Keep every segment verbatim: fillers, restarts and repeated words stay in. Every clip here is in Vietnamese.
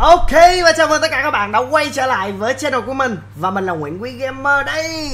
Ok, và chào mừng tất cả các bạn đã quay trở lại với channel của mình. Và mình là Nguyễn Quý Gamer đây.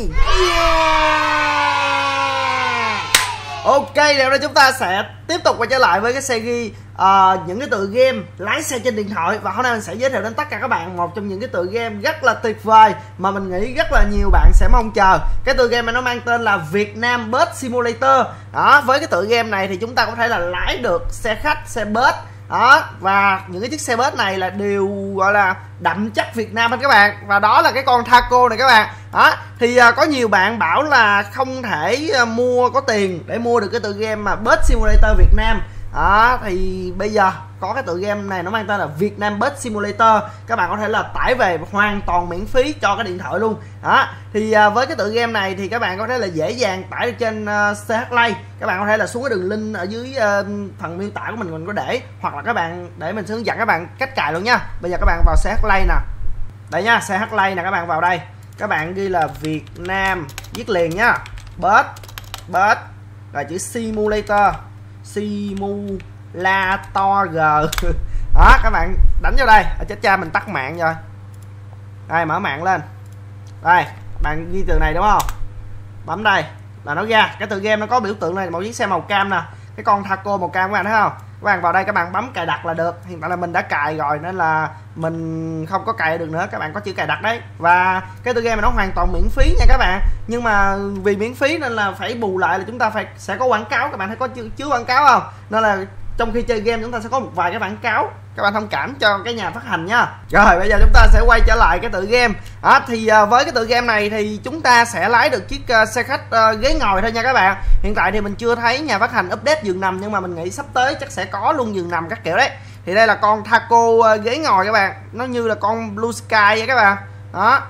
Yeah. Ok, ngày nay chúng ta sẽ tiếp tục quay trở lại với cái series uh, những cái tựa game lái xe trên điện thoại. Và hôm nay mình sẽ giới thiệu đến tất cả các bạn một trong những cái tựa game rất là tuyệt vời mà mình nghĩ rất là nhiều bạn sẽ mong chờ. Cái tựa game này nó mang tên là Vietnam Bus Simulator. Đó, với cái tựa game này thì chúng ta có thể là lái được xe khách, xe bus. Đó, và những cái chiếc xe bus này là đều gọi là đậm chất Việt Nam anh các bạn. Và đó là cái con Thaco này các bạn. Đó, thì uh, có nhiều bạn bảo là không thể uh, mua có tiền để mua được cái tựa game mà Bus Simulator Việt Nam. Đó, thì bây giờ có cái tựa game này nó mang tên là Vietnam Bus Simulator. Các bạn có thể là tải về hoàn toàn miễn phí cho cái điện thoại luôn. Đó, thì uh, với cái tựa game này thì các bạn có thể là dễ dàng tải được trên uh, xê hát Play. Các bạn có thể là xuống cái đường link ở dưới uh, phần miêu tả của mình mình có để, hoặc là các bạn để mình sẽ hướng dẫn các bạn cách cài luôn nha. Bây giờ các bạn vào xê hát Play nè. Đây nha, xê hát Play nè, các bạn vào đây. Các bạn ghi là Việt Nam, viết liền nhá. Bus, bus rồi chữ Simulator, Simulator G. Đó, các bạn đánh vào đây. Ở chết cha mình tắt mạng rồi. Đây, mở mạng lên. Đây, bạn ghi từ này đúng không? Bấm đây là nó ra. Cái tựa game nó có biểu tượng này, một chiếc xe màu cam nè. Cái con Thaco màu cam các bạn thấy không? Các bạn vào đây các bạn bấm cài đặt là được. Hiện tại là mình đã cài rồi nên là mình không có cài được nữa. Các bạn có chữ cài đặt đấy. Và cái tựa game này nó hoàn toàn miễn phí nha các bạn. Nhưng mà vì miễn phí nên là phải bù lại là chúng ta phải sẽ có quảng cáo. Các bạn thấy có chứa, chứa quảng cáo không? Nên là trong khi chơi game chúng ta sẽ có một vài cái quảng cáo. Các bạn thông cảm cho cái nhà phát hành nha. Rồi bây giờ chúng ta sẽ quay trở lại cái tựa game. Đó, thì uh, với cái tựa game này thì chúng ta sẽ lái được chiếc uh, xe khách uh, ghế ngồi thôi nha các bạn. Hiện tại thì mình chưa thấy nhà phát hành update giường nằm, nhưng mà mình nghĩ sắp tới chắc sẽ có luôn giường nằm các kiểu đấy. Thì đây là con Thaco uh, ghế ngồi các bạn. Nó như là con Blue Sky vậy các bạn. Đó.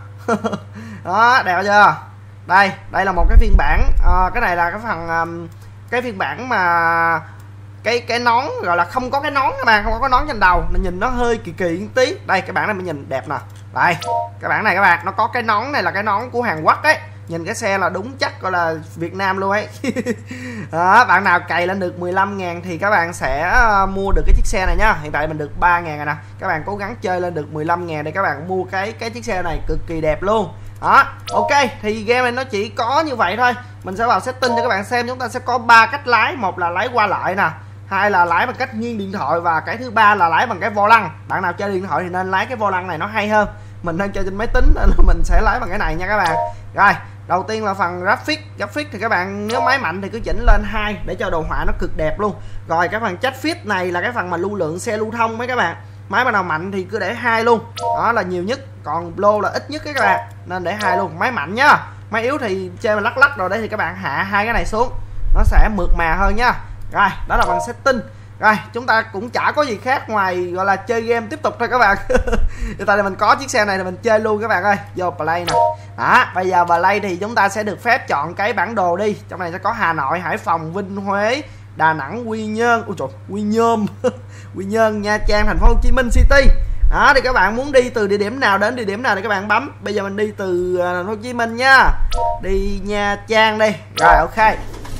Đó, đẹp chưa? Đây, đây là một cái phiên bản. Uh, cái này là cái phần um, cái phiên bản mà cái cái nón gọi là không có cái nón các bạn, không có cái nón trên đầu, nó nhìn nó hơi kỳ kỳ một tí. Đây cái bản này mình nhìn đẹp nè. Đây cái bản này các bạn, nó có cái nón này là cái nón của Hàn Quốc ấy. Nhìn cái xe là đúng chắc gọi là Việt Nam luôn ấy. Đó, bạn nào cày lên được mười lăm ngàn thì các bạn sẽ mua được cái chiếc xe này nha. Hiện tại mình được ba ngàn rồi nè. Các bạn cố gắng chơi lên được mười lăm ngàn để các bạn mua cái cái chiếc xe này, cực kỳ đẹp luôn. Đó, ok, thì game này nó chỉ có như vậy thôi. Mình sẽ vào setting cho các bạn xem. Chúng ta sẽ có ba cách lái, một là lái qua lại nè, hai là lái bằng cách nghiêng điện thoại, và cái thứ ba là lái bằng cái vô lăng. Bạn nào chơi điện thoại thì nên lái cái vô lăng này, nó hay hơn. Mình đang chơi trên máy tính nên là mình sẽ lái bằng cái này nha các bạn. Rồi, đầu tiên là phần graphic. Graphic thì các bạn nếu máy mạnh thì cứ chỉnh lên hai để cho đồ họa nó cực đẹp luôn. Rồi cái phần chat fit này là cái phần mà lưu lượng xe lưu thông mấy các bạn. Máy bắt đầu mạnh thì cứ để hai luôn. Đó là nhiều nhất, còn low là ít nhất các bạn. Nên để hai luôn, máy mạnh nhá. Máy yếu thì chơi mà lắc lắc rồi đấy thì các bạn hạ hai cái này xuống. Nó sẽ mượt mà hơn nha. Rồi, đó là bằng setting. Rồi, chúng ta cũng chả có gì khác ngoài gọi là chơi game tiếp tục thôi các bạn. Hiện tại thì mình có chiếc xe này thì mình chơi luôn các bạn ơi. Vô play nè. Đó, bây giờ play thì chúng ta sẽ được phép chọn cái bản đồ đi. Trong này sẽ có Hà Nội, Hải Phòng, Vinh, Huế, Đà Nẵng, Quy Nhơn. Ôi trời, Quy Nhơn. Quy Nhơn, Nha Trang, Thành phố Hồ Chí Minh City. Đó, thì các bạn muốn đi từ địa điểm nào đến địa điểm nào thì các bạn bấm. Bây giờ mình đi từ Thành phố Hồ Chí Minh nha. Đi Nha Trang đi. Rồi, ok.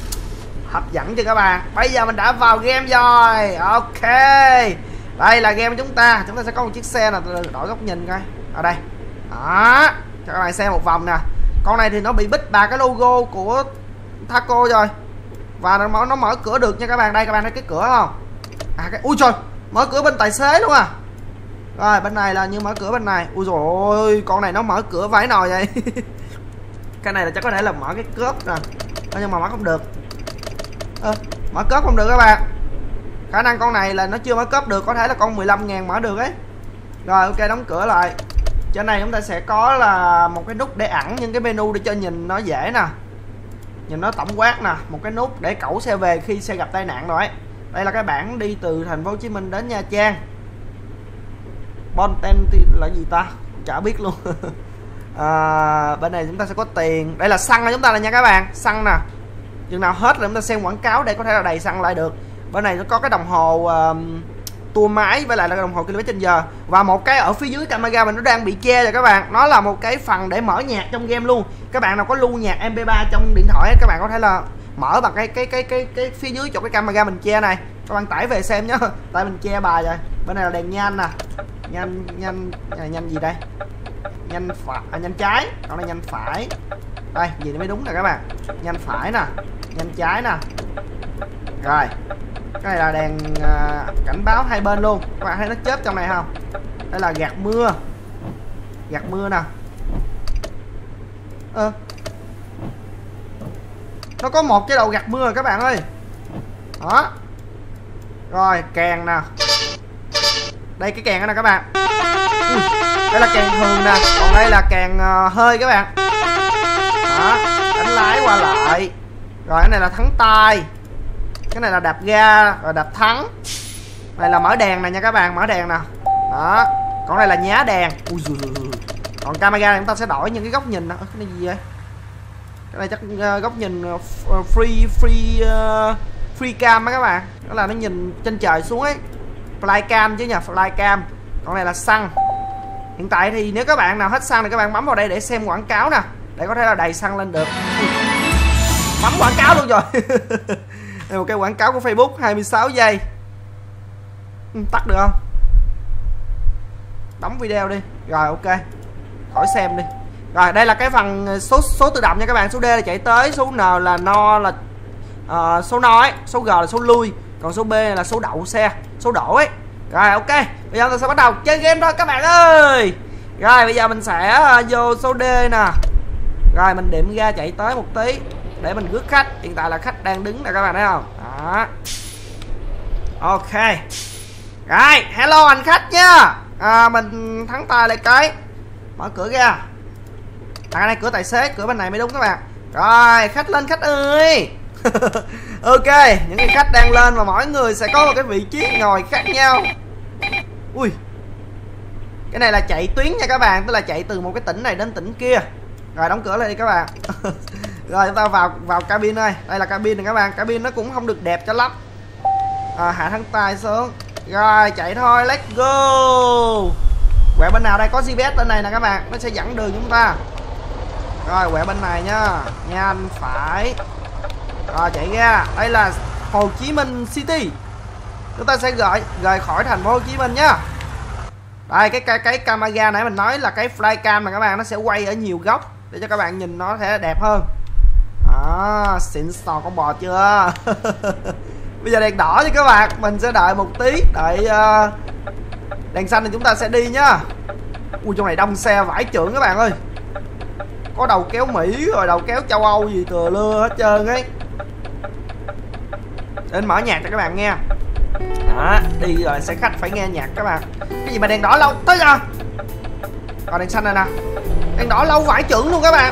Hấp dẫn cho các bạn. Bây giờ mình đã vào game rồi. Ok, đây là game của chúng ta. Chúng ta sẽ có một chiếc xe là đổi góc nhìn coi. Ở đây. Đó, cho các bạn xem một vòng nè. Con này thì nó bị bít ba cái logo của Thaco rồi. Và nó, nó mở cửa được nha các bạn. Đây các bạn thấy cái cửa không? À cái ui trời, mở cửa bên tài xế luôn à. Rồi bên này là như mở cửa bên này. Ui dồi ôi, con này nó mở cửa vãi nồi vậy. Cái này là chắc có thể là mở cái cốp nè. Nhưng mà mở không được. À, mở cốp không được các bạn. Khả năng con này là nó chưa mở cốp được. Có thể là con mười lăm ngàn mở được ấy. Rồi ok, đóng cửa lại. Trên này chúng ta sẽ có là một cái nút để ẩn những cái menu để cho nhìn nó dễ nè. Nhìn nó tổng quát nè. Một cái nút để cẩu xe về khi xe gặp tai nạn rồi ấy. Đây là cái bảng đi từ Thành phố Hồ Chí Minh đến Nha Trang. Bonten là gì ta? Chả biết luôn. À, bên này chúng ta sẽ có tiền. Đây là xăng của chúng ta là nha các bạn. Xăng nè. Chừng nào hết rồi chúng ta xem quảng cáo để có thể là đầy xăng lại được. Bên này nó có cái đồng hồ uh, tua máy với lại là cái đồng hồ km trên giờ. Và một cái ở phía dưới camera mình nó đang bị che rồi các bạn. Nó là một cái phần để mở nhạc trong game luôn. Các bạn nào có lưu nhạc em pê ba trong điện thoại các bạn có thể là mở bằng cái cái cái cái cái phía dưới chỗ cái camera mình che này. Các bạn tải về xem nhá. Tại mình che bài rồi. Bên này là đèn nhan nè. Nhanh nhanh à, nhanh gì đây? Nhanh phải à, nhanh trái, còn này nhanh phải. Đây, gì nó mới đúng nè các bạn. Nhanh phải nè, nhanh trái nè. Rồi. Cái này là đèn à, cảnh báo hai bên luôn. Các bạn thấy nó chớp trong này không? Đây là gạt mưa. Gạt mưa nè. Ơ. Nó có một cái đầu gạt mưa rồi các bạn ơi. Đó. Rồi, kèn nè. Đây cái kèn đó nè các bạn. Ui, đây là kèn thường nè, còn đây là kèn uh, hơi các bạn. Đó, đánh lái qua lại. Rồi cái này là thắng tay. Cái này là đạp ga rồi đạp thắng. Này là mở đèn này nha các bạn, mở đèn nè. Đó, còn đây là nhá đèn. Ui giời. Còn camera này chúng ta sẽ đổi những cái góc nhìn nè. Cái này gì vậy? Cái này chắc uh, góc nhìn uh, free free uh, free cam á các bạn. Đó là nó nhìn trên trời xuống ấy. Flycam chứ nha, flycam. Còn này là xăng. Hiện tại thì nếu các bạn nào hết xăng thì các bạn bấm vào đây để xem quảng cáo nè, để có thể là đầy xăng lên được. Bấm quảng cáo luôn rồi. Đây một cái quảng cáo của Facebook hai mươi sáu giây. Tắt được không? Đóng video đi. Rồi ok. Khỏi xem đi. Rồi đây là cái phần số số tự động nha các bạn. Số D là chạy tới, số N là no là uh, số no ấy, số G là số lui, còn số B là số đậu xe, số đổ ấy. Rồi ok, bây giờ tôi sẽ bắt đầu chơi game thôi các bạn ơi. Rồi bây giờ mình sẽ vô số D nè. Rồi mình điểm ga chạy tới một tí để mình rước khách. Hiện tại là khách đang đứng nè các bạn thấy không? Đó. Ok. Rồi, hello anh khách nha. À, mình thắng tay lại cái. Mở cửa ra. À cái này cửa tài xế, cửa bên này mới đúng các bạn. Rồi, khách lên khách ơi. Ok, những cái khách đang lên và mỗi người sẽ có một cái vị trí ngồi khác nhau. Ui. Cái này là chạy tuyến nha các bạn, tức là chạy từ một cái tỉnh này đến tỉnh kia. Rồi đóng cửa lại đi các bạn. Rồi chúng ta vào vào cabin đây. Đây là cabin này các bạn, cabin nó cũng không được đẹp cho lắm. À, hạ thắng tay xuống. Rồi chạy thôi, let's go. Quẹo bên nào đây, có giê pê ét bên này nè các bạn, nó sẽ dẫn đường chúng ta. Rồi quẹo bên này nha, nhanh phải. Rồi chạy ra, đây là Hồ Chí Minh City. Chúng ta sẽ rời rời khỏi thành phố Hồ Chí Minh nhá. Đây cái cái cái camera nãy mình nói là cái flycam mà các bạn, nó sẽ quay ở nhiều góc để cho các bạn nhìn nó sẽ đẹp hơn. Đó, xịn sò con bò chưa? Bây giờ đèn đỏ chứ các bạn, mình sẽ đợi một tí, đợi uh, đèn xanh thì chúng ta sẽ đi nhá. Ui trong này đông xe vãi chưởng các bạn ơi. Có đầu kéo Mỹ rồi đầu kéo châu Âu gì thừa lưa hết trơn ấy. Đến mở nhạc cho các bạn nghe. Đó, đi rồi sẽ khách phải nghe nhạc các bạn. Cái gì mà đèn đỏ lâu tới giờ. Còn đèn xanh này nè. Đèn đỏ lâu vãi chưởng luôn các bạn.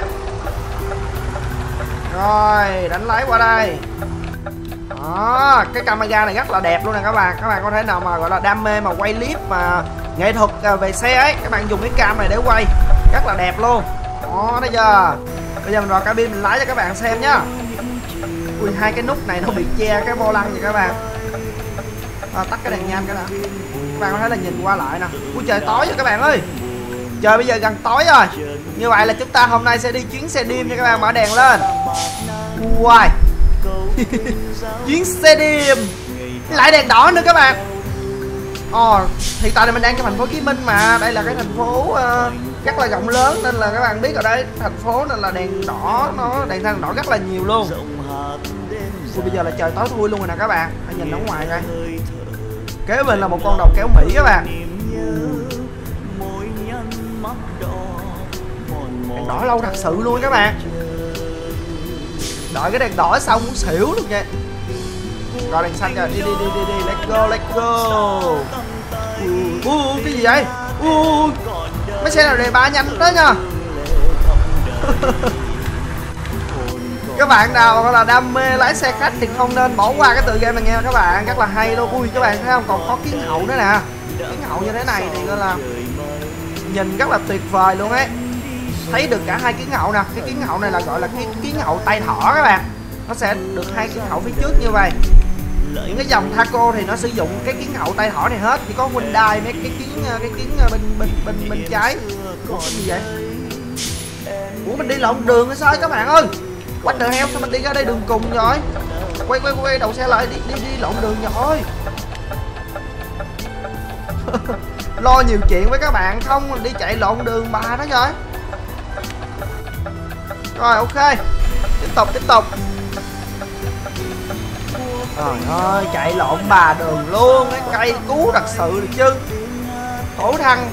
Rồi, đánh lái qua đây. Đó, cái camera này rất là đẹp luôn nè các bạn. Các bạn có thể nào mà gọi là đam mê mà quay clip mà nghệ thuật về xe ấy, các bạn dùng cái cam này để quay rất là đẹp luôn. Đó, thấy chưa? Bây giờ mình vào cabin mình lái cho các bạn xem nhá. Ui, hai cái nút này nó bị che cái vô lăng vậy các bạn. À, tắt cái đèn nhanh cái nè. Các bạn có thể là nhìn qua lại nè. Ui trời tối rồi các bạn ơi. Trời bây giờ gần tối rồi. Như vậy là chúng ta hôm nay sẽ đi chuyến xe đêm nha các bạn, mở đèn lên. Wow. Chuyến xe đêm. Lại đèn đỏ nữa các bạn. Ồ, oh, hiện tại này mình đang trong thành phố Hồ Chí Minh mà. Đây là cái thành phố uh, rất là rộng lớn nên là các bạn biết ở đây thành phố nên là đèn đỏ nó đèn xanh đỏ rất là nhiều luôn. Ui, bây giờ là trời tối thui luôn rồi nè các bạn. Hãy nhìn ở ngoài coi. Kế bên là một con đầu kéo Mỹ các bạn. Đèn đỏ lâu thật sự luôn các bạn. Đợi cái đèn đỏ xong muốn xỉu luôn nha. Rồi đèn xanh rồi, đi đi đi đi đi, let's go let's go. Ui, ui, cái gì vậy? Ui, mấy xe nào đề ba nhanh tới nha. Các bạn nào là đam mê lái xe khách thì không nên bỏ qua cái tựa game này nghe các bạn, rất là hay luôn. Ui các bạn thấy không, còn có kiến hậu nữa nè. Kiến hậu như thế này thì gọi là nhìn rất là tuyệt vời luôn ấy. Thấy được cả hai kiến hậu nè, cái kiến hậu này là gọi là cái kiến hậu tay thỏ các bạn. Nó sẽ được hai kiến hậu phía trước như vậy. Những cái dòng Thaco thì nó sử dụng cái kiến hậu tay thỏ này hết, chỉ có Hyundai mấy cái kiến cái kiến bên bên bên bên trái. Ủa, cái gì vậy? Ủa mình đi lộn đường hay sao các bạn ơi? What the hell, sao mình đi ra đây đường cùng rồi? Quay quay quay đầu xe lại, đi đi đi lộn đường rồi. lo nhiều chuyện với các bạn, không đi chạy lộn đường bà đó rồi. Rồi ok, tiếp tục tiếp tục. Trời ơi, chạy lộn bà đường luôn, cái cây cứu thật sự được chứ. Khổ thăng.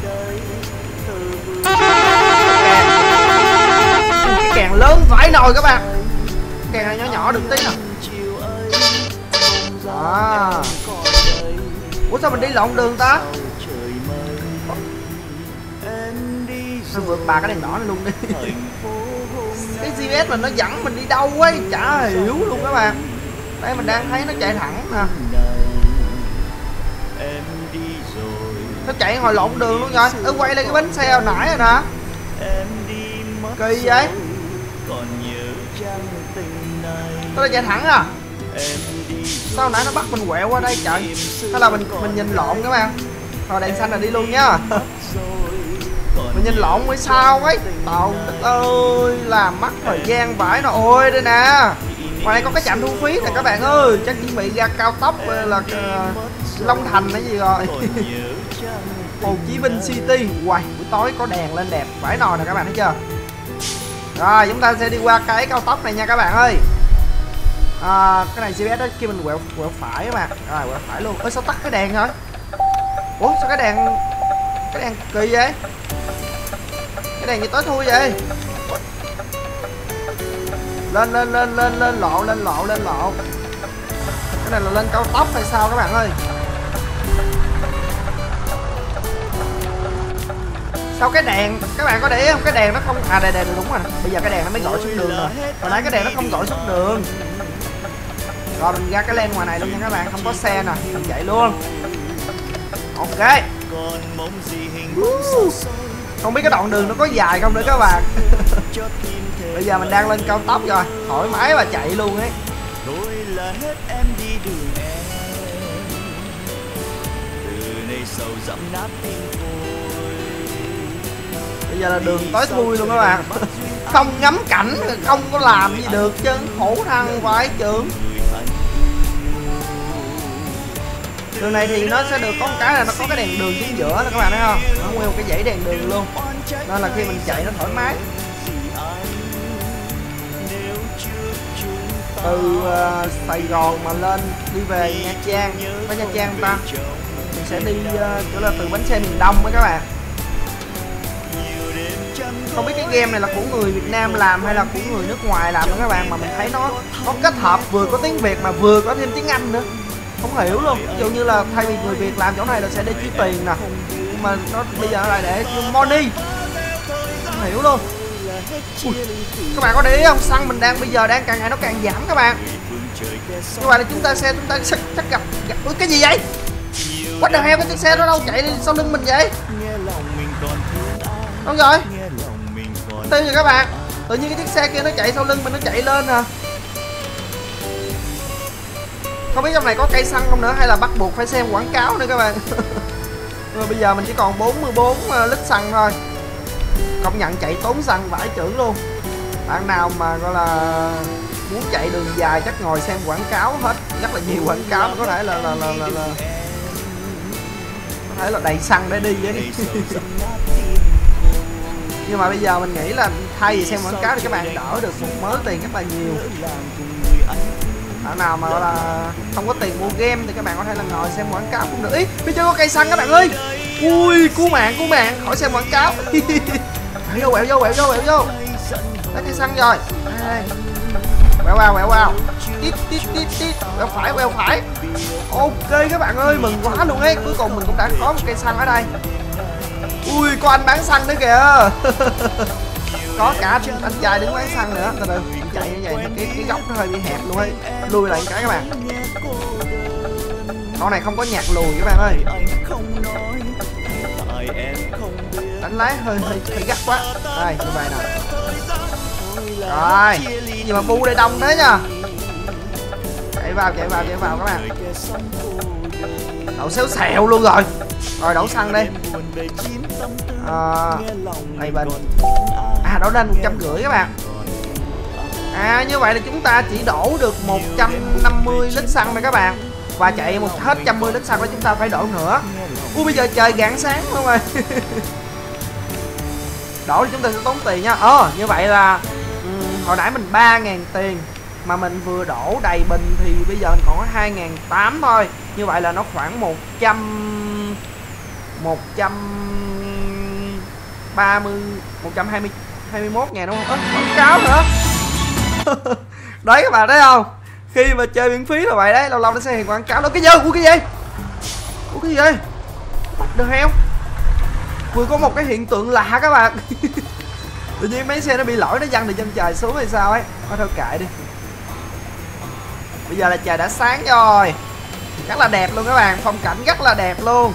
Cái càng lớn vãi nồi các bạn. Càng này nhỏ nhỏ được tí nè. À. Ủa sao mình đi lộn đường ta? Sao vượt bà cái đèn đỏ này luôn đi. Cái giê pê ét mình nó dẫn mình đi đâu ấy, chả hiểu luôn các bạn. Đây mình đang thấy nó chạy thẳng nè. Nó chạy hồi lộn đường luôn rồi. Nó quay lên cái bánh xe hồi nãy rồi nè. Kỳ vậy. Nó chạy thẳng à. Sao nãy nó bắt mình quẹo qua đây trời. Hay là mình mình nhìn lộn các bạn. Rồi đèn xanh là đi luôn nhá. Mình nhìn lộn mới sao ấy. Trời ơi, làm mất thời gian vãi nó. Ôi đây nè. Ngoài đây có cái trạm thu phí nè các bạn ơi. Chắc chuẩn bị ra cao tốc là uh, Long Thành hay gì rồi. Hồ Chí Minh City. Wow, buổi tối có đèn lên đẹp vãi nồi nè các bạn thấy chưa. Rồi chúng ta sẽ đi qua cái cao tốc này nha các bạn ơi. À, cái này giê pê ét đó khi mình quẹo quẹo phải các bạn. Rồi quẹo phải luôn. Ôi sao tắt cái đèn rồi. Ủa sao cái đèn cái đèn kỳ vậy. Cái đèn gì tối thui vậy. Lên lên lên lên lên lộ lên lộ lên lộ. Cái này là lên cao tốc hay sao các bạn ơi. Sao cái đèn các bạn có để ý không, cái đèn nó không à đây đây đúng rồi nè. Bây giờ cái đèn nó mới gọi xuống đường rồi. Hồi nãy cái đèn nó không gọi xuống đường. Rồi mình ra cái lane ngoài này luôn nha các bạn, không có xe nè, mình chạy luôn. Ok. Uh. Không biết cái đoạn đường nó có dài không nữa các bạn. Bây giờ mình đang lên cao tốc rồi, thoải mái và chạy luôn ấy. Bây giờ là đường tối thui luôn các bạn. Không ngắm cảnh, không có làm gì được chứ. Khổ thăng vãi chưởng. Đường này thì nó sẽ được có một cái là nó có cái đèn đường chính giữa đó các bạn thấy không. Nó nguyên một cái dãy đèn đường luôn. Nên là khi mình chạy nó thoải mái. Từ uh, Sài Gòn mà lên đi về Nha Trang, với Nha Trang ta mình sẽ đi uh, chỗ là từ bến xe miền Đông với các bạn. Không biết cái game này là của người Việt Nam làm hay là của người nước ngoài làm đó các bạn, mà mình thấy nó nó kết hợp vừa có tiếng Việt mà vừa có thêm tiếng Anh nữa, không hiểu luôn. Ví dụ như là thay vì người Việt làm chỗ này là sẽ để chữ tiền nè, nhưng mà nó bây giờ nó lại để chữ money, không hiểu luôn. Ui, các bạn có để ý không, xăng mình đang bây giờ đang càng ngày nó càng giảm các bạn. Như vậy là chúng ta xe chúng ta chắc, chắc gặp, gặp ui, cái gì vậy? What the hell, cái chiếc xe đó đâu chạy sau lưng mình vậy? Đâu rồi? Tiêu rồi các bạn. Tự nhiên cái chiếc xe kia nó chạy sau lưng mình, nó chạy lên hả? Không biết trong này có cây xăng không nữa hay là bắt buộc phải xem quảng cáo nữa các bạn. Rồi bây giờ mình chỉ còn bốn mươi bốn lít xăng thôi. Công nhận chạy tốn xăng vãi chưởng luôn. Bạn nào mà gọi là muốn chạy đường dài chắc ngồi xem quảng cáo hết, rất là nhiều quảng cáo, có thể là là là là, là có thể là đầy xăng để đi vậy. Nhưng mà bây giờ mình nghĩ là thay vì xem quảng cáo thì các bạn đỡ được một mớ tiền rất là nhiều. Bạn nào mà gọi là không có tiền mua game thì các bạn có thể là ngồi xem quảng cáo cũng được. Ý, phía trước có cây xăng các bạn ơi. Ui, cứu mạng cứu mạng, khỏi xem quảng cáo. Quẹo vô quẹo vô quẹo vô quẹo vô. Lấy cây xăng rồi. Đây. Quẹo vào quẹo vào. Tít tít tít tít. Quẹo phải quẹo phải. Ok các bạn ơi, mừng quá luôn ấy. Cuối cùng mình cũng đã có một cây xăng ở đây. Ui, có anh bán xăng nữa kìa. Có cả anh, anh trai đứng bán xăng nữa. Từ từ, anh chạy như vậy thì cái, cái góc nó hơi bị hẹp luôn ấy. Lùi lại một cái các bạn. Con này không có nhạc lùi các bạn ơi. Đánh lái hơi hơi hơi gắt quá. Đây, như vậy nè. Rồi, gì mà bu đây đông thế nha. Chạy vào, chạy vào, chạy vào các bạn. Đậu xéo xèo luôn rồi. Rồi đổ xăng đi. À, đây bên. À, đổ lên một trăm rưỡi các bạn. À, như vậy là chúng ta chỉ đổ được một trăm năm mươi lít xăng thôi các bạn. và chạy một hết một trăm mươi đến sau đó chúng ta phải đổ nữa. Ui bây giờ trời rạng sáng luôn rồi. Đổ thì chúng ta sẽ tốn tiền nha. Ờ như vậy là um, hồi nãy mình ba ngàn tiền mà mình vừa đổ đầy bình thì bây giờ mình còn có hai ngàn tám trăm thôi. Như vậy là nó khoảng một trăm một trăm ba mươi một trăm hai mươi hai mươi mốt ngàn đúng không? Ơ, quảng cáo nữa. Đấy các bạn thấy không? Khi mà chơi miễn phí là vậy đấy, lâu lâu nó sẽ hiện quảng cáo đó. Cái gì? Ủa cái gì? Ủa cái gì? Bắt được heo. Vừa có một cái hiện tượng lạ các bạn. Tự nhiên mấy xe nó bị lỗi, nó văng từ chân trời xuống hay sao ấy. Thôi thôi kệ đi. Bây giờ là trời đã sáng rồi. Rất là đẹp luôn các bạn, phong cảnh rất là đẹp luôn.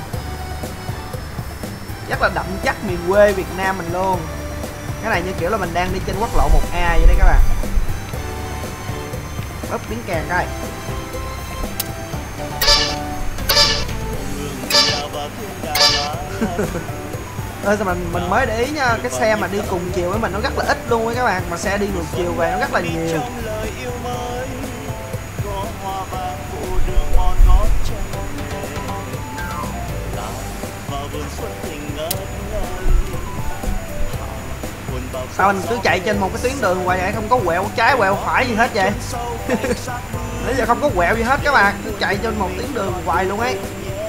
Rất là đậm chất miền quê Việt Nam mình luôn. Cái này như kiểu là mình đang đi trên quốc lộ một A vậy đấy các bạn. Bóp tiếng kèn coi. Ơ sao mình mình mới để ý nha, cái xe mà đi cùng chiều với mình nó rất là ít luôn á các bạn, mà xe đi ngược chiều về nó rất là nhiều. Sao mình cứ chạy trên một cái tuyến đường hoài vậy, không có quẹo trái quẹo phải gì hết vậy? Nãy giờ không có quẹo gì hết các bạn, cứ chạy trên một tuyến đường hoài luôn ấy.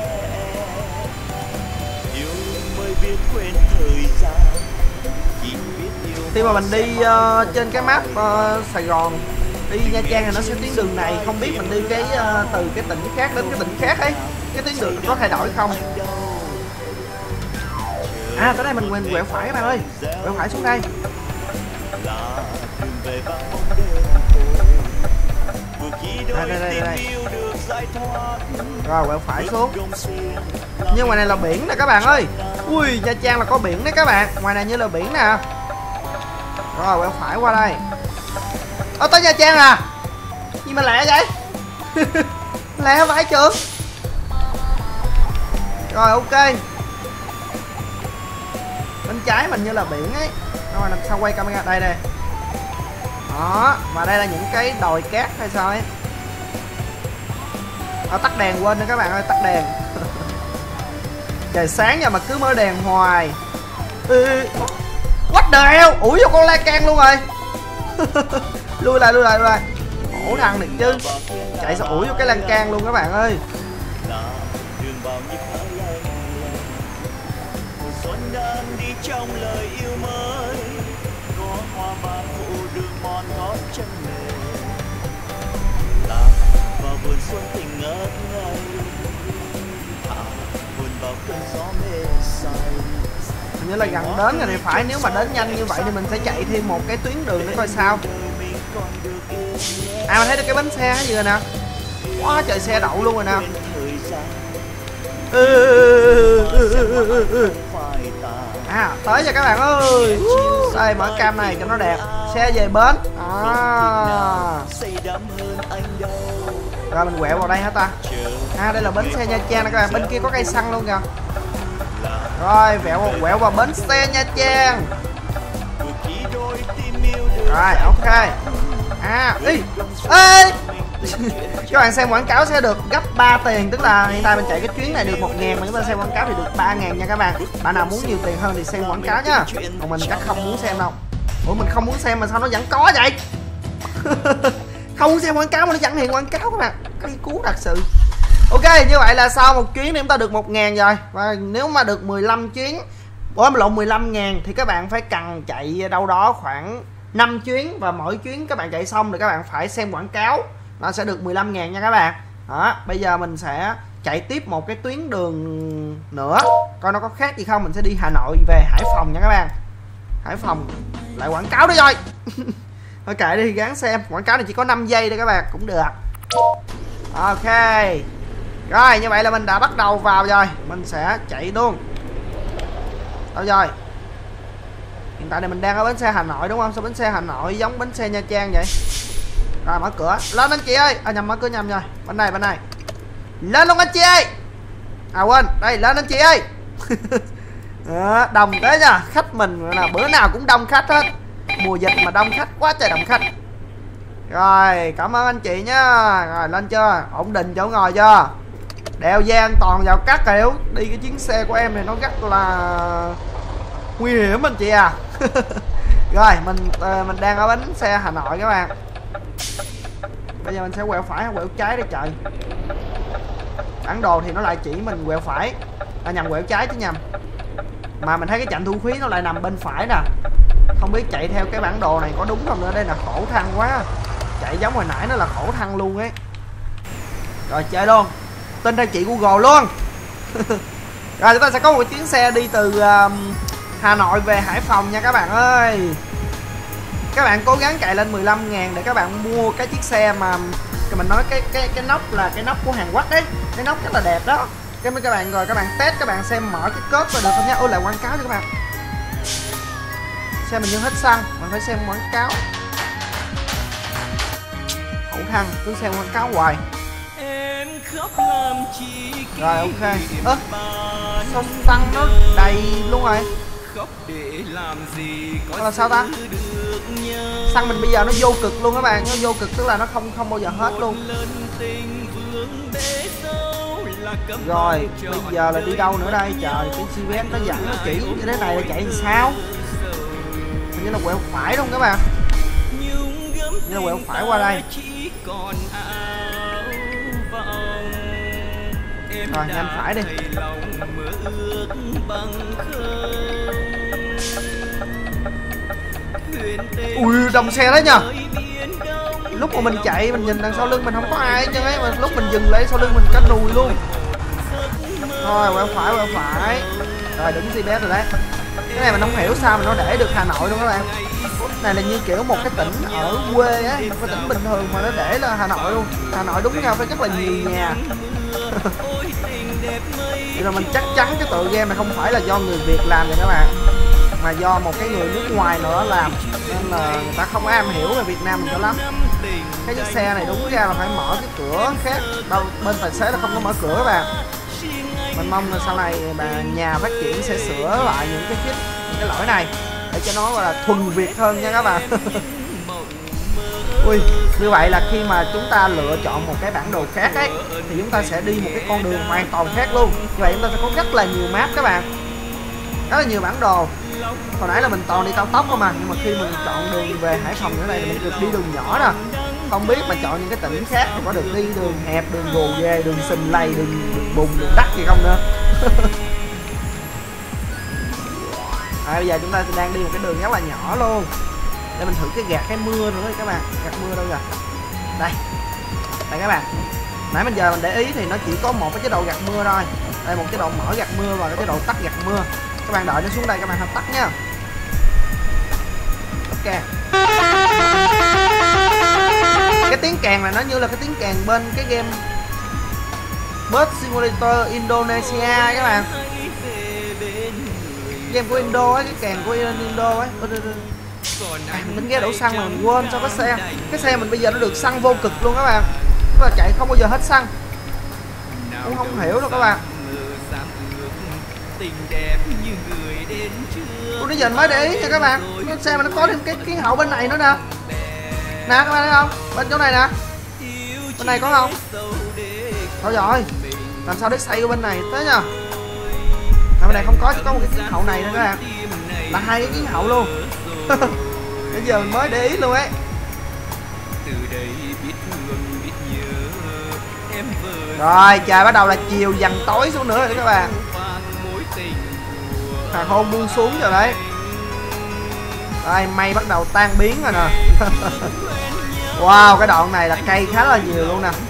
Khi mà mình đi uh, trên cái map uh, Sài Gòn đi Nha Trang thì nó sẽ tuyến đường này, không biết mình đi cái uh, từ cái tỉnh khác đến cái tỉnh khác ấy, cái tuyến đường có thay đổi không? À tới đây mình quên quẹo phải các bạn ơi, quẹo phải xuống đây. À, đây, đây, đây, đây. Rồi quẹo phải xuống. Nhưng ngoài này là biển nè các bạn ơi. Ui Nha Trang là có biển đấy các bạn, ngoài này như là biển nè. Rồi quẹo phải qua đây. Ơ tới Nha Trang à? Gì mà lẹ vậy? Lẹ vãi trưởng. Rồi ok. Bên trái mình như là biển ấy. Rồi làm sao quay camera đây đây. Đó, và đây là những cái đồi cát hay sao ấy. Ờ, tắt đèn quên nữa các bạn ơi, tắt đèn. Trời sáng nha mà cứ mở đèn hoài. Ừ. What the hell? Ủi vô con la can luôn rồi. Lui lại lui lại lui lại. Ổ thằng này chứ. Chạy sao ủi vô cái lan can luôn các bạn ơi. Như là gần đến rồi thì phải, nếu mà đến nhanh như vậy thì mình sẽ chạy thêm một cái tuyến đường để coi sao. À mình thấy được cái bánh xe hay gì rồi nè. Quá trời xe đậu luôn rồi nè. À tới cho các bạn ơi. Đây mở cam này cho nó đẹp. Xe về bến. À. Rồi mình quẹo vào đây hả ta? À đây là bến xe Nha Trang nè các bạn, bên kia có cây xăng luôn kìa. Rồi vẹo quẹo vào bến xe Nha Trang. Rồi ok. À đi. Ê. Các bạn xem quảng cáo sẽ được gấp ba tiền, tức là hiện tại mình chạy cái chuyến này được một ngàn mà chúng ta xem quảng cáo thì được ba ngàn nha các bạn. Bạn nào muốn nhiều tiền hơn thì xem quảng cáo nhá. Còn mình chắc không muốn xem đâu. Ủa mình không muốn xem mà sao nó vẫn có vậy? Không muốn xem quảng cáo mà nó vẫn hiện quảng cáo các bạn. Cái cú thật sự. Ok như vậy là sau một chuyến thì chúng ta được một ngàn rồi. Và nếu mà được mười lăm chuyến, ủa lộn mười lăm ngàn thì các bạn phải cần chạy đâu đó khoảng năm chuyến. Và mỗi chuyến các bạn chạy xong thì các bạn phải xem quảng cáo, nó sẽ được mười lăm ngàn nha các bạn. Đó, bây giờ mình sẽ chạy tiếp một cái tuyến đường nữa coi nó có khác gì không. Mình sẽ đi Hà Nội về Hải Phòng nha các bạn. Hải Phòng lại quảng cáo đó rồi. Thôi kệ đi, gắng xem. Quảng cáo này chỉ có năm giây thôi các bạn, cũng được. Ok. Rồi như vậy là mình đã bắt đầu vào rồi. Mình sẽ chạy luôn. Đâu rồi? Hiện tại này mình đang ở bến xe Hà Nội đúng không? Sao bến xe Hà Nội giống bến xe Nha Trang vậy? Rồi mở cửa. Lên anh chị ơi. À nhầm, mở cửa nhầm rồi. Bên này bên này. Lên luôn anh chị ơi. À quên, đây lên anh chị ơi. Đó, đông thế nha. Khách mình là bữa nào cũng đông khách hết. Mùa dịch mà đông khách quá trời đông khách. Rồi cảm ơn anh chị nhá. Rồi lên chưa, ổn định chỗ ngồi chưa, đeo dây an toàn vào cắt hiểu. Đi cái chuyến xe của em này nó rất là nguy hiểm anh chị à. Rồi mình mình đang ở bánh xe Hà Nội các bạn. Bây giờ mình sẽ quẹo phải hay quẹo trái để chạy. Bản đồ thì nó lại chỉ mình quẹo phải, à nhầm quẹo trái chứ nhầm. Mà mình thấy cái trạm thu phí nó lại nằm bên phải nè. Không biết chạy theo cái bản đồ này có đúng không nữa. Đây là khổ thăng quá. Chạy giống hồi nãy nó là khổ thăng luôn ấy. Rồi chơi luôn. Tin theo chị Google luôn. Rồi chúng ta sẽ có một chuyến xe đi từ uh, Hà Nội về Hải Phòng nha các bạn ơi. Các bạn cố gắng chạy lên mười lăm ngàn để các bạn mua cái chiếc xe mà mình nói cái cái cái nóc là cái nóc của Hàn Quốc đấy. Cái nóc rất là đẹp đó. Cái mấy các bạn rồi các bạn test, các bạn xem mở cái code rồi được không nhá. Ôi lại quảng cáo cho các bạn. Xe mình như hết xăng, mình phải xem quảng cáo. Hậu thăng cứ xem quảng cáo hoài. Rồi ok. Ơ sao xăng nó đầy luôn rồi. Đó là sao ta? Xăng mình bây giờ nó vô cực luôn các bạn, nó vô cực tức là nó không không bao giờ hết luôn. Rồi bây giờ là đi đâu nữa đây? Trời, cái xê pê ét nó dẫn nó chỉ như thế này là chạy làm sao? Hình như là quẹo phải đúng không các bạn? Như là quẹo phải qua đây. Rồi nhanh phải đi. Ui đông xe đấy nhờ. Lúc mà mình chạy mình nhìn đằng sau lưng mình không có ai chứ ấy, mà lúc mình dừng lại sau lưng mình cắt đùi luôn. Rồi quẹo phải quẹo phải. Rồi đứng xê pê ét rồi đấy. Cái này mình không hiểu sao mà nó để được Hà Nội luôn các bạn. Này là như kiểu một cái tỉnh ở quê á, một cái tỉnh bình thường mà nó để là Hà Nội luôn. Hà Nội đúng nhau phải rất là nhiều nhà. Vậy là mình chắc chắn cái tựa game này không phải là do người Việt làm vậy các bạn, mà do một cái người nước ngoài nữa làm, nên là người ta không am hiểu về Việt Nam mình cho lắm. Cái chiếc xe này đúng ra là phải mở cái cửa khác, đâu bên tài xế là không có mở cửa các bạn. Mình mong là sau này bà nhà phát triển sẽ sửa lại những cái chip, những cái lỗi này để cho nó gọi là thuần Việt hơn nha các bạn. Ui, như vậy là khi mà chúng ta lựa chọn một cái bản đồ khác ấy thì chúng ta sẽ đi một cái con đường hoàn toàn khác luôn. Như vậy chúng ta sẽ có rất là nhiều map các bạn, rất là nhiều bản đồ. Hồi nãy là mình toàn đi cao tốc không mà, nhưng mà khi mình chọn đường về Hải Phòng như này thì mình được đi đường nhỏ nè. Không biết mà chọn những cái tỉnh khác thì có được đi đường hẹp, đường gồ ghề, đường sình lầy, đường, đường bùn, đường đất gì không nữa. À, bây giờ chúng ta đang đi một cái đường rất là nhỏ luôn. Để mình thử cái gạt cái mưa nữa các bạn. Gạt mưa đâu rồi? Đây. Đây các bạn. Nãy mình giờ mình để ý thì nó chỉ có một cái chế độ gạt mưa thôi. Đây một chế độ mở gạt mưa và cái chế độ tắt gạt mưa. Các bạn đợi nó xuống đây các bạn không tắt nha. Ok. Cái tiếng kèn này nó như là cái tiếng kèn bên cái game Bus Simulator Indonesia các bạn. Game của Indo ấy, cái kèn của Indo ấy. À, mình ghé đổ xăng mà mình quên sao cái xe cái xe mình bây giờ nó được xăng vô cực luôn các bạn, tức là chạy không bao giờ hết xăng, cũng không hiểu đâu các bạn. Ủa, bây giờ mình mới để ý nha các bạn, cái xe mà nó có thêm cái kiến hậu bên này nữa nè, nè các bạn thấy không, bên chỗ này nè, bên này có không? Thôi rồi, làm sao để xây ở bên này thế nhờ? À, bên này không có, chỉ có một cái kiến hậu này nữa các bạn, là hai cái kiến hậu luôn. Bây giờ mình mới để ý luôn ấy. Rồi trời bắt đầu là chiều dần tối xuống nữa rồi các bạn. Hoàng hôn buông xuống rồi đấy. Đây mây bắt đầu tan biến rồi nè. Wow, cái đoạn này là cây khá là nhiều luôn nè.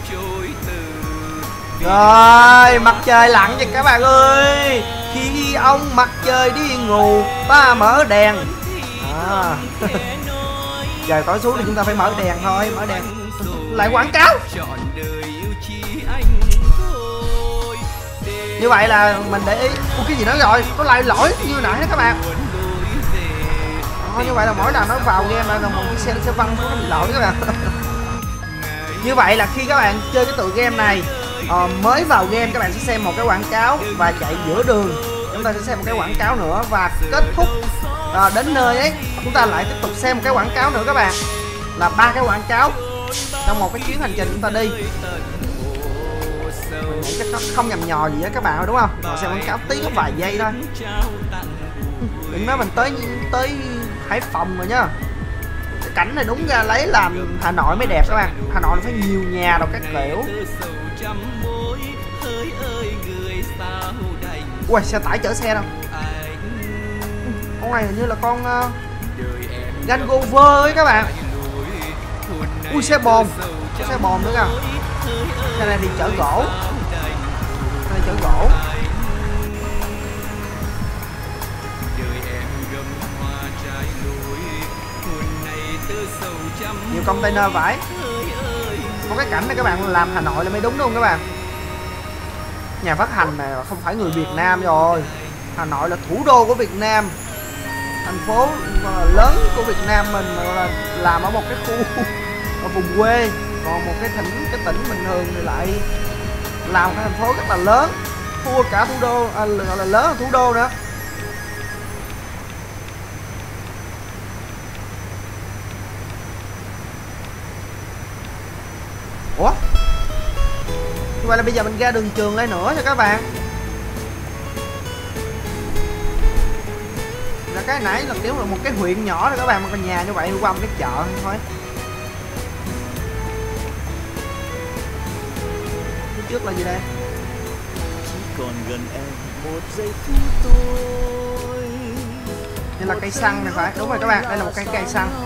Rồi mặt trời lặn cho các bạn ơi. Khi ông mặt trời đi ngủ ta mở đèn. À. Trời tối xuống thì chúng ta phải mở đèn thôi, mở đèn. Lại quảng cáo. Như vậy là mình để ý. Ủa, cái gì nữa rồi, có lại lỗi như nãy đó các bạn. À, như vậy là mỗi lần nó vào game là một cái xe nó sẽ văng xuống bị lỗi các bạn. Như vậy là khi các bạn chơi cái tựa game này, uh, mới vào game các bạn sẽ xem một cái quảng cáo và chạy giữa đường chúng ta sẽ xem một cái quảng cáo nữa, và kết thúc uh, đến nơi ấy chúng ta lại tiếp tục xem một cái quảng cáo nữa các bạn, là ba cái quảng cáo trong một cái chuyến hành trình chúng ta đi. Mình nghĩ chắc nó không nhầm nhò gì á các bạn, đúng không? Rồi xem quảng cáo tí có vài giây thôi. Đừng nói mình tới tới Hải Phòng rồi nhá. Cái cảnh này đúng ra lấy làm Hà Nội mới đẹp các bạn. Hà Nội nó phải nhiều nhà đâu các kiểu. Ui, xe tải chở xe đâu. Con này hình như là con uh, Range Rover ấy các bạn. Ui, xe bồn, xe bồn nữa kìa. Xe này thì chở gỗ. Xe này chở gỗ. Nhiều container vải. Có cái cảnh này các bạn làm Hà Nội là mới đúng đúng không các bạn? Nhà phát hành này không phải người Việt Nam rồi. Hà Nội là thủ đô của Việt Nam, thành phố lớn của Việt Nam mình, mà là làm ở một cái khu ở vùng quê. Còn một cái tỉnh cái tỉnh bình thường thì lại làm cái thành phố rất là lớn, thua cả thủ đô, à, gọi là lớn hơn thủ đô nữa. Ủa, như vậy là bây giờ mình ra đường Trường Lê nữa cho các bạn. Là cái nãy là kiểu là một cái huyện nhỏ thôi các bạn, mà căn nhà như vậy qua một cái chợ thôi. Phía trước là gì đây? Còn gần em một giây phút tôi. Đây là cây xăng này phải, đúng rồi các bạn, đây là một cây cây xăng.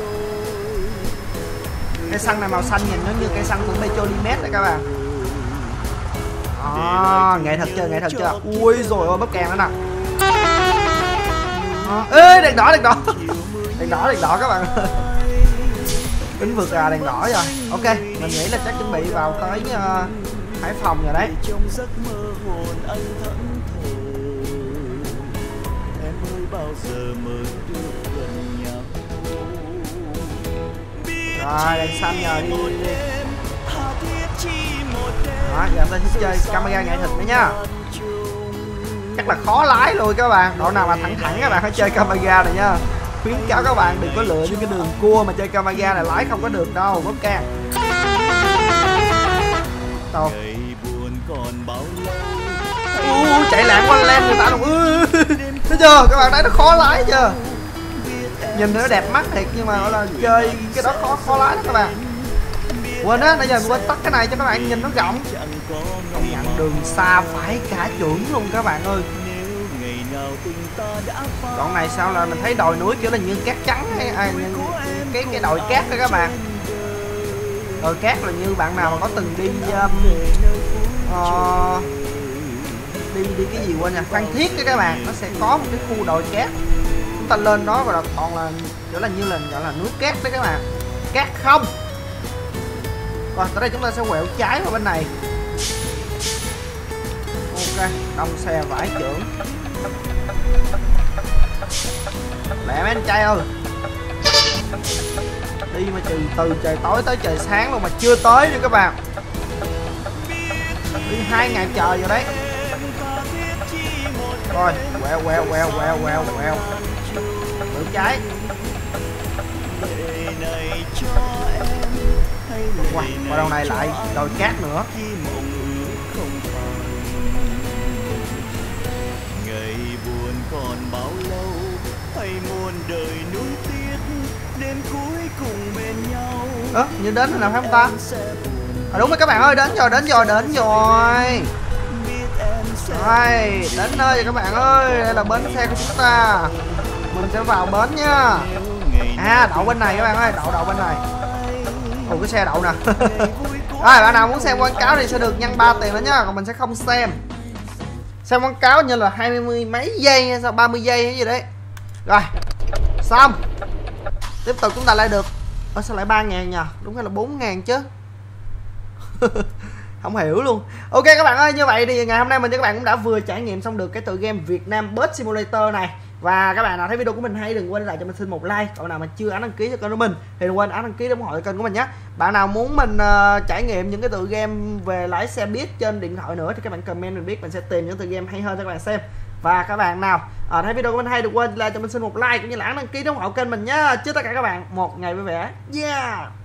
Cây xăng này màu xanh nhìn nó như cây xăng của Petrolimex đấy các bạn. À, nghệ thuật chưa, nghệ thuật chưa? Ui rồi ôi, bóp kèn nữa nè. À, ê, đèn đỏ, đèn đỏ. Đèn đỏ, đèn đỏ các bạn. Tính vượt à, đèn đỏ rồi. Ok, mình nghĩ là chắc chuẩn bị vào tới uh, Hải Phòng rồi đấy. Rồi, đèn xanh nhờ đi, đi, đi. Đó, giờ chúng ta sẽ chơi camera nghệ thuật nữa nha. Chắc là khó lái luôn các bạn. Độ nào mà thẳng thẳng các bạn phải chơi camera này nha. Khuyến cáo các bạn đừng có lựa những cái đường cua mà chơi camera này lái không có được đâu. Bóp can. Đâu. Uh, chạy lạng quanh lem người ta luôn. Thấy chưa? Các bạn thấy nó khó lái chưa? Nhìn nó đẹp mắt thiệt nhưng mà gọi là chơi cái đó khó khó lái đó các bạn. Quên á, nãy giờ quên tắt cái này cho các bạn nhìn nó rộng. Công nhận đường xa phải cả chưởng luôn các bạn ơi. Đoạn này sao là mình thấy đồi núi kiểu là như cát trắng hay à, cái cái đồi cát đó các bạn. Đồi cát là như bạn nào mà có từng đi um, uh, đi đi cái gì quên nha, Phan Thiết đó các bạn, nó sẽ có một cái khu đồi cát. Chúng ta lên đó và còn là kiểu là như là gọi là núi cát đấy các bạn. Cát không. Rồi tới đây chúng ta sẽ quẹo trái vào bên này. Ok, đông xe vải trưởng. Lẹ mấy anh trai ơi. Đi mà từ từ trời tối tới trời sáng luôn mà chưa tới nữa các bạn. Đi hai ngày trời rồi đấy. Rồi, quẹo quẹo quẹo quẹo quẹo quẹo. Tự trái. Wow, qua đầu này lại đồi cát nữa. Ngày buồn còn bao lâu, hay muôn đời nuối tiếc, đến cuối cùng bên nhau. Ơ, như đến rồi nào phải không ta? À, đúng rồi các bạn ơi, đến rồi, đến rồi, đến rồi. Rồi, đến nơi rồi các bạn ơi, đây là bến xe của chúng ta. Mình sẽ vào bến nha. À, đậu bên này các bạn ơi, đậu đậu bên này. Ồ, cái xe đậu nè. Rồi, bạn nào muốn xem quảng cáo thì sẽ được nhân ba tiền nữa nhá, còn mình sẽ không xem. Xem quảng cáo như là hai mươi mấy giây hay sao, ba mươi giây hay gì đấy. Rồi, xong. Tiếp tục chúng ta lại được. Ơ sao lại ba ngàn nhờ? Đúng hay là bốn ngàn chứ? Không hiểu luôn. Ok các bạn ơi, như vậy thì ngày hôm nay mình với các bạn cũng đã vừa trải nghiệm xong được cái tựa game Việt Nam Bus Simulator này. Và các bạn nào thấy video của mình hay đừng quên lại cho mình xin một like. Còn nào mà chưa ấn đăng ký cho kênh của mình thì đừng quên ấn đăng ký để ủng hộ kênh của mình nhé. Bạn nào muốn mình uh, trải nghiệm những cái tựa game về lái xe buýt trên điện thoại nữa thì các bạn comment mình biết, mình sẽ tìm những tựa game hay hơn cho các bạn xem. Và các bạn nào uh, thấy video của mình hay đừng quên lại cho mình xin một like cũng như là ấn đăng ký để ủng hộ kênh mình nhé. Chúc tất cả các bạn một ngày vui vẻ. Yeah.